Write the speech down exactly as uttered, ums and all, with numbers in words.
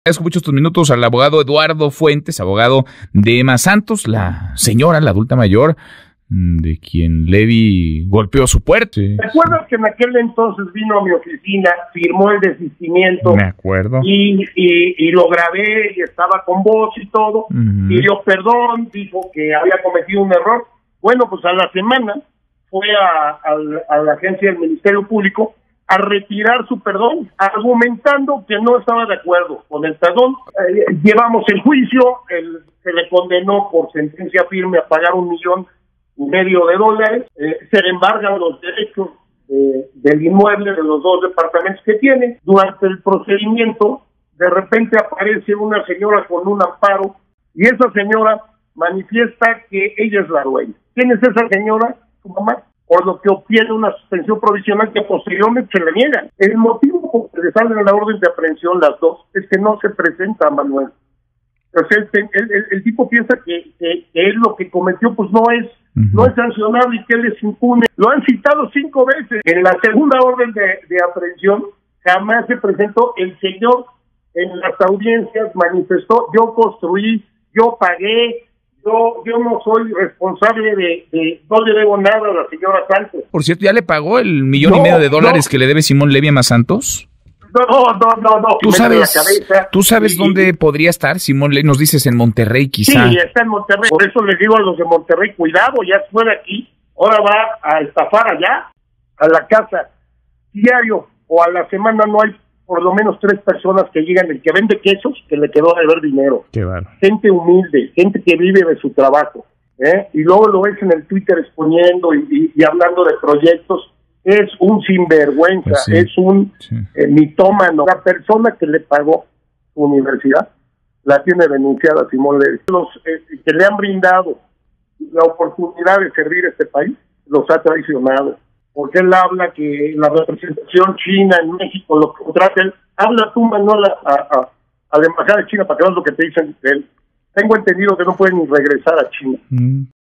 Agradezco mucho estos minutos al abogado Eduardo Fuentes, abogado de Emma Santos, la señora, la adulta mayor, de quien Levi golpeó su puerta. ¿Recuerdas que en aquel entonces vino a mi oficina, firmó el desistimiento? Me acuerdo. Y, y, y lo grabé y estaba con voz y todo. Uh-huh. Pidió perdón, dijo que había cometido un error. Bueno, pues a la semana fue a, a, a la agencia del Ministerio Público a retirar su perdón, argumentando que no estaba de acuerdo con el perdón. Eh, llevamos el juicio, el, se le condenó por sentencia firme a pagar un millón y medio de dólares, eh, se le embargan los derechos eh, del inmueble de los dos departamentos que tiene. Durante el procedimiento, de repente aparece una señora con un amparo y esa señora manifiesta que ella es la dueña. ¿Quién es esa señora? Su mamá. Por lo que obtiene una suspensión provisional que posteriormente se le niega. El motivo por el que le salen a la orden de aprehensión las dos es que no se presenta a Manuel. Entonces el, el, el, el tipo piensa que, que, que él lo que cometió pues no es uh-huh. no es sancionable y que él es impune. Lo han citado cinco veces. En la segunda orden de, de aprehensión jamás se presentó. El señor en las audiencias manifestó: yo construí, yo pagué, Yo, yo no soy responsable de, de, no le debo nada a la señora Santos. Por cierto, ¿ya le pagó el millón no, y medio de dólares no. que le debe Simón Levi a Emma Santos? No, no, no, no. ¿Tú sabes, ¿tú sabes y, dónde podría estar Simón Levi? Nos dices en Monterrey, quizá. Sí, está en Monterrey. Por eso les digo a los de Monterrey, cuidado, ya fue de aquí, ahora va a estafar allá, a la casa. Diario o a la semana no hay por lo menos tres personas que llegan, el que vende quesos, que le quedó a deber dinero. Qué bueno. Gente humilde, gente que vive de su trabajo, ¿eh? Y luego lo ves en el Twitter exponiendo y, y, y hablando de proyectos. Es un sinvergüenza, pues sí, es un sí. eh, mitómano. La persona que le pagó su universidad la tiene denunciada Simón Levi. Los eh, que le han brindado la oportunidad de servir a este país, los ha traicionado. Porque él habla que la representación china en México lo contrata. Él habla tú, Manuel, a, a, a la embajada de China para que veas lo que te dicen de él. Tengo entendido que no pueden ni regresar a China. Mm.